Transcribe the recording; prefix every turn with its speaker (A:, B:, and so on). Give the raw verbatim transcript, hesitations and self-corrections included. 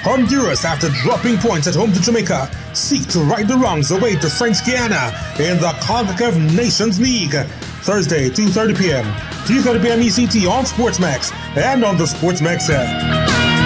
A: Honduras, after dropping points at home to Jamaica, seek to right the wrongs away to French Guiana in the CONCACAF Nations League. Thursday, two thirty p m, three thirty p m E C T on SportsMax and on the SportsMax app.